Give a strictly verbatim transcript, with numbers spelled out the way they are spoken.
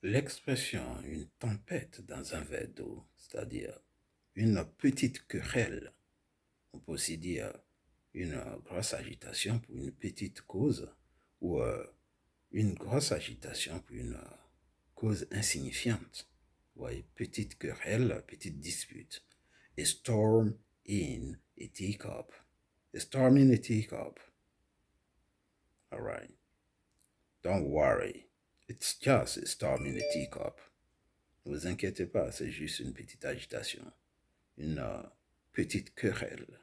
L'expression une tempête dans un verre d'eau, c'est-à-dire une petite querelle, on peut aussi dire une grosse agitation pour une petite cause ou euh, une grosse agitation pour une euh, cause insignifiante. Vous voyez, petite querelle, petite dispute. A storm in a teacup. A storm in a teacup. All right. Don't worry. It's just a storm in a teacup. Ne vous inquiétez pas, c'est juste une petite agitation, une euh, petite querelle.